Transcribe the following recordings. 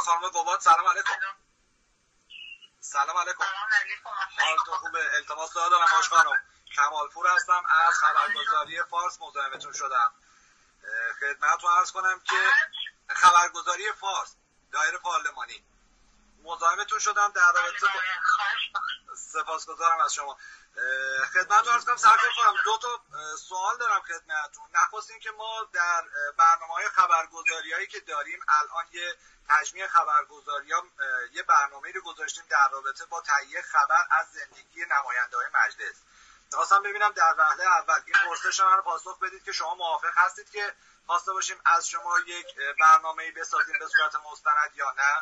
خانم قباد سلام علیکم. سلام علیکم. حالتون خوبه؟ التماس دارم آش خانم. کمالپور هستم از خبرگزاری فارس مزاحمتون شدم. خدمتتون عرض کنم که خبرگزاری فارس دایره پارلمانی مزاحمتون شدم در رابطه با سپاسگزارم از شما. خدمتتون عرض کنم سرکار خانم دو تا سوال دارم خدمتتون. نخست این که ما در برنامه‌های خبرگزاریایی که داریم الان یه تجمیع خبرگزاری‌ها یه برنامه‌ای رو گذاشتیم در رابطه با تهیه خبر از زندگی نماینده‌های مجلس. خواستم ببینم در وهله اول این پرسش من رو پاسخ بدید که شما موافق هستید که خواسته باشیم از شما یک برنامه‌ای بسازیم به صورت مستند یا نه؟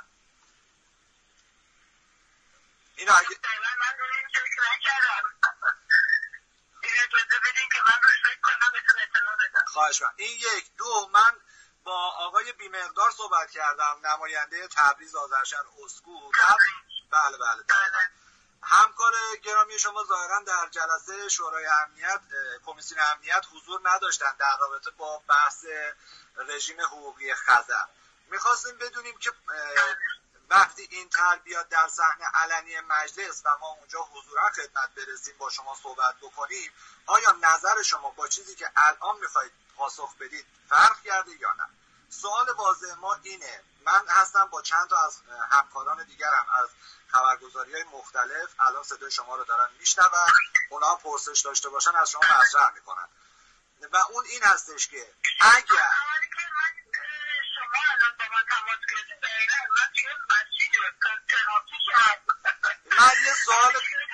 این اگه من رو این فکر نکردم. این اجازه بدین که من روش فکر کنم بهتون اطلاع بدم. خواهش می‌کنم. این یک. دو، من با آقای بیمقدار صحبت کردم، نماینده تبریز آذرشهر اسکو. بله همکار گرامی شما ظاهرا در جلسه شورای امنیت کمیسیون امنیت حضور نداشتن در رابطه با بحث رژیم حقوقی خزر. میخواستیم بدونیم که وقتی این طرح بیاد در صحنه علنی مجلس و ما اونجا حضورا خدمت برسیم با شما صحبت بکنیم، آیا نظر شما با چیزی که الان میخواید پاسخ بدید فرق کرده یا نه؟ سوال واضح ما اینه، من هستم با چند تا از همکاران دیگرم از خبرگزاری‌های مختلف الان صدای شما رو دارن میشنون، اونا هم پرسش داشته باشن از شما مطرح میکنن و اون این هستش که اگر شما الان با من تماس گرفتید دقیقاً من توی مسجد ترافیک من یه سوال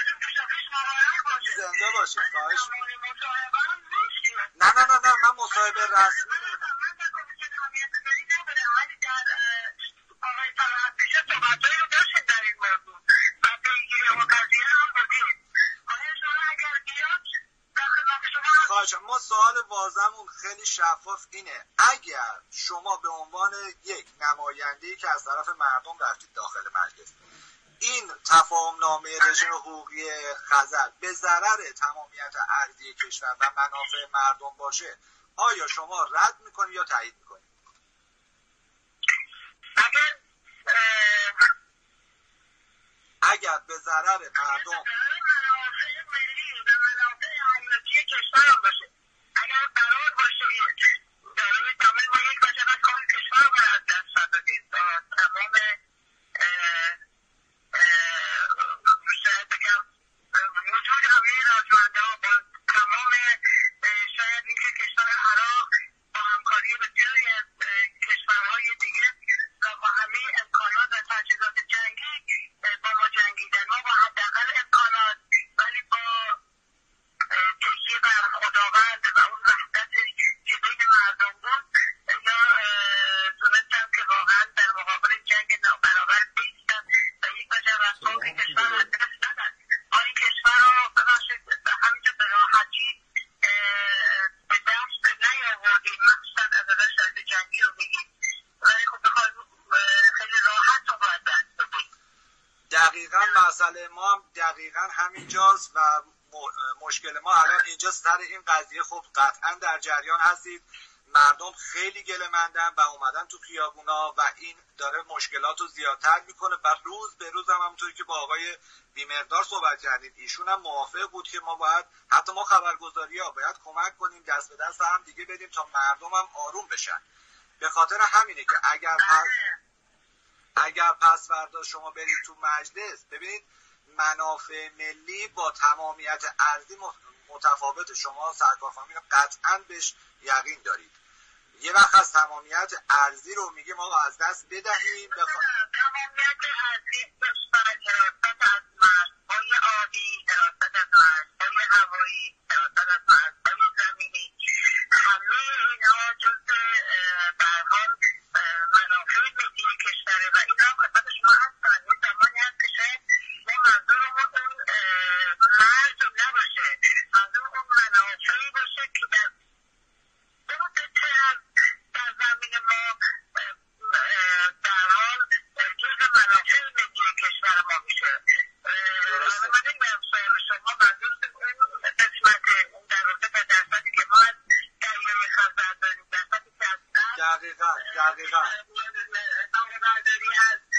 زنده باشید خواهش نه من مصاحبه رسمی نمی‌کنم. ما سوال واضحمون خیلی شفاف اینه، اگر شما به عنوان یک نماینده‌ای که از طرف مردم رفتید داخل مجلس این تفاهم نامه رژیم حقوقی خزر به ضرر تمامیت ارضی کشور و منافع مردم باشه، آیا شما رد میکنید یا تایید میکنید؟ اگر به ضرر مردم کشورم باشه، اگر قرار باشه دارای تمام ما یک بچه از کار کشور رو از دست دادیم با تمام شاید بگم وجود همه رازمنده ها با تمام شاید این که کشور عراق با همکاری بسیاری از کشورهای دیگه و با همه امکانات و تجهیزات جنگی با ما جنگیدن، ما با حداقل امکانات ولی با تکیه بر خداوند و اون وحدت که بین مردم بود یا تونستم که واقعا در مقابل جنگ نابرابر بیستن و یک وجه رسول کشور از دست ندن. ما این کشور رو ببخشید همینجا به راحتی به دست نیاوردیم، مخصوصا از نظر شرایط جنگی رو میگیم، ولی خب بخواهیم خیلی راحت رو باید دست بدیم. دقیقا مسئله ما هم دقیقا همینجاست و مشکل ما الان اینجا سر این قضیه. خب قطعا در جریان هستید، مردم خیلی گله‌مندن و اومدن تو خیابونا و این داره مشکلات رو زیادتر میکنه و روز به روز هم همونطوری که با آقای بیمقدار صحبت کردید ایشون هم موافق بود که ما باید حتی ما خبرگزاری‌ها باید کمک کنیم، دست به دست هم دیگه بدیم تا مردم هم آروم بشن. به خاطر همینه که اگر پس فردا شما برید تو مجلس ببینید منافع ملی با تمامیت ارضی متفاوته. شما سرکار خانم قطعا بهش یقین دارید. یه وقت از تمامیت ارضی رو میگیم آقا از دست بدهیم تمامیت ارضی حراست از مرزهای آبی، حراست از مرزهای هوایی، حراست از مرزهای زمینی، همه اینها جزء به هر حال منافع ملی کشوره و اینا هم خدمت شما هستن. یه زمانی هست که شاید ما منظورمون اون مرز نباشه، منظور اون منافعی باشه که در زمین ما در حال جزء منافع ملی کشور ما میشه. من نمیدونم سوال شما منظور اون قسمت اون در رابطه با درصدی که ما از دریای خزر داریم، درصدی که از دقیقاً برداری از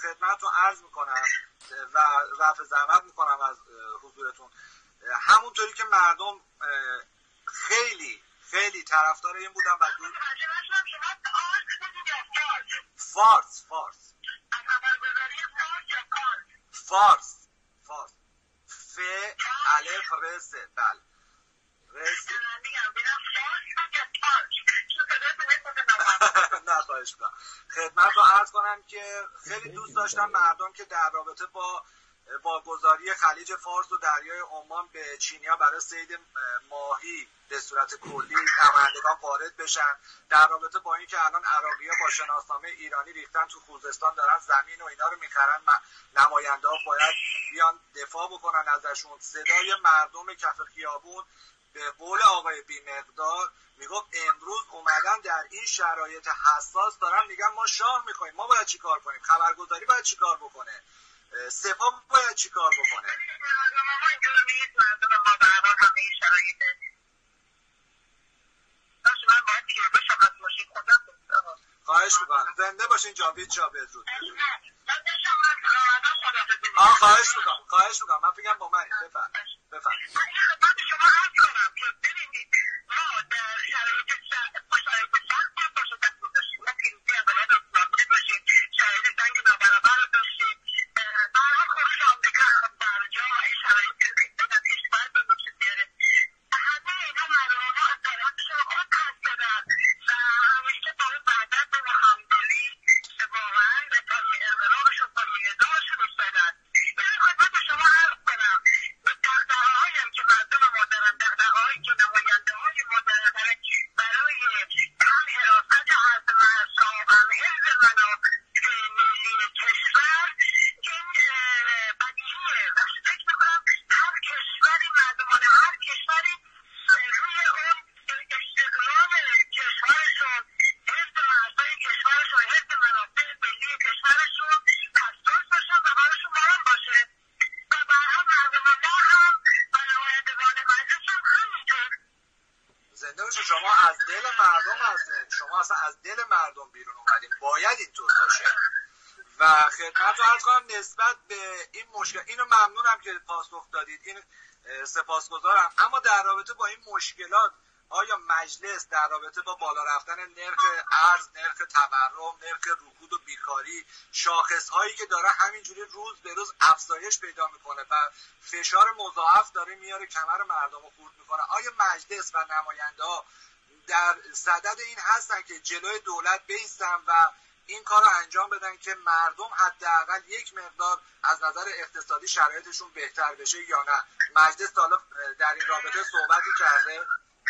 خدمتتون عرض میکنم و رفع زحمت میکنم از حضورتون. همونطوری که مردم خیلی خیلی طرفدار این بودن و فارس ف الف ر س بله رس نه خواهش میکنم. خدمت رو عرض کنم که خیلی دوست داشتم مردم که در رابطه با واگذاری خلیج فارس و دریای عمان به چینیا برای صید ماهی به صورت کلی نمایندگان وارد بشن، در رابطه با اینکه الان عراقی‌ها با شناسنامه ایرانی ریختن تو خوزستان دارن زمین و اینا رو میخرن، نماینده‌ها باید بیان دفاع بکنن ازشون. صدای مردم کف خیابون به قول آقای بی‌مقدار میگفت امروز اومدن در این شرایط حساس دارن میگن ما شاه میخوایم، ما باید چیکار کنیم، خبرگزاری باید چیکار بکنه، سپاه باید چیکار بکنه. خواهش میکنم زنده باشین. جاوید شاه بدرود. خواهش میکنم من فکرم با من بفرم. شما از دل مردم هستین، شما اصلا از دل مردم بیرون اومدین، باید اینطور باشه. و خدمت رو عرض کنم نسبت به این مشکل، اینو ممنونم که پاسخ دادید، این سپاسگزارم. اما در رابطه با این مشکلات آیا مجلس در رابطه با بالا رفتن نرخ ارز، نرخ تورم، نرخ رکود و بیکاری، شاخص‌هایی که داره همینجوری روز به روز افزایش پیدا میکنه و فشار مضاعف داره میاره کمر مردم رو خورد میکنه، آیا مجلس و نماینده‌ها در صدد این هستن که جلوی دولت بایستن و این کار رو انجام بدن که مردم حداقل یک مقدار از نظر اقتصادی شرایطشون بهتر بشه یا نه؟ مجلس حالا در این رابطه صحبتی کرده؟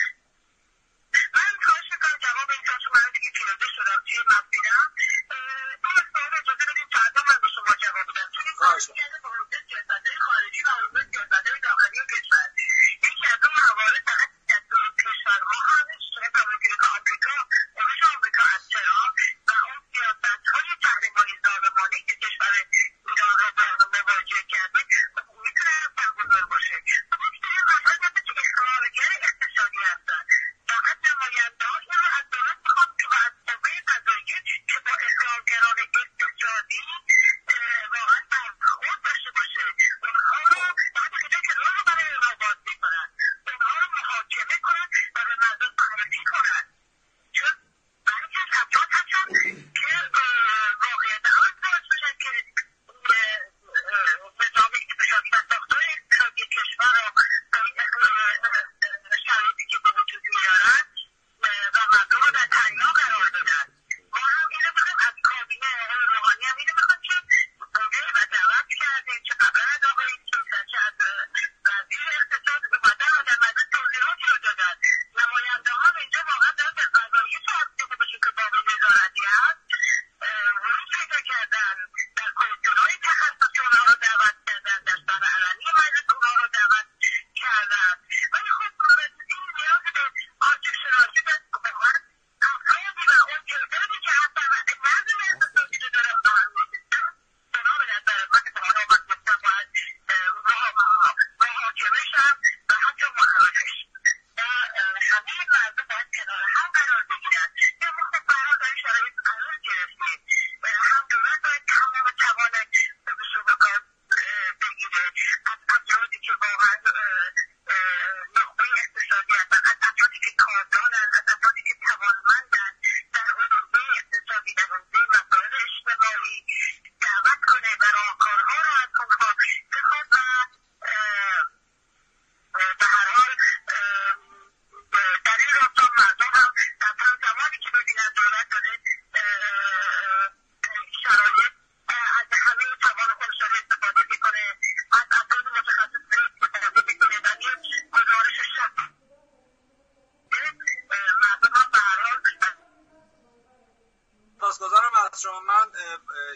من خواهش میکنم جواب این چون من دیگه پیاده شدم توی مسیرم این سوال اجازه بدید فردا من به شما جواب بدم. چون این کاری کرده با حوزه سیاست‌های خارجی و حوزه سیاست‌های داخلی کشور، یکی از اون موارد فقط از دو کشور ما هم شرکت آمریکا خروج آمریکا از تهران و اون سیاست‌های تحریم‌های ظالمانه‌ای که کشور ایران رو با اون مواجه کرده میتونه برگزار باشه. یک سری مسائل مثل اخلال‌گر اقتصادی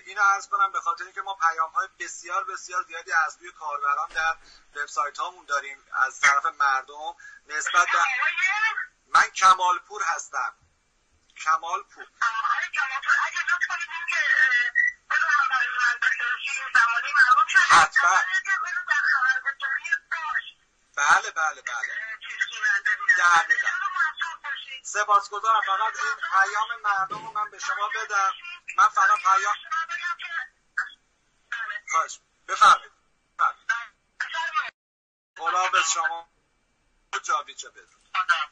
اینو عرض کنم به خاطر اینکه ما پیام‌های بسیار بسیار زیادی از سوی کاربران در وبسایت هامون داریم از طرف مردم نسبت به من کمالپور هستم. کمالپور. حتما. بله بله بله. دقیقاً. سپاسگزارم. فقط این پیام مردم رو من به شما بدم. من فقط پیام خواهش بفرمایید. اولا به شما جاوید چه بدون.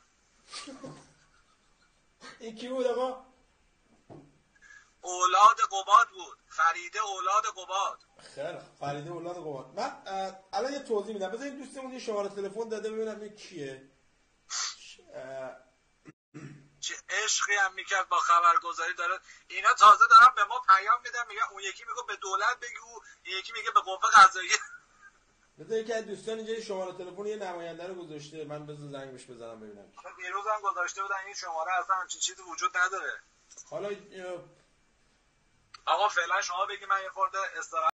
این کی بود آقا؟ اولاد قباد بود. فریده اولاد قباد. خیلی فریده اولاد قباد. من الان یه توضیح میدم. بذار این دوستمون یه شماره تلفن داده ببینم این کیه. چه عشقی هم میکرد با خبرگزاری داره. اینا تازه دارن به ما پیام میدن میگن اون یکی میگه به دولت بگو، این یکی میگه به قوه قضاییه. بذار یکی از دوستان اینجا شماره تلفن یه نماینده رو گذاشته، من بذار زنگ بهش بزنم ببینم. دیروز هم گذاشته بودن این شماره اصلا همچین چیزی وجود نداره. حالا آقا فعلا شما بگی من یه خورده استراحت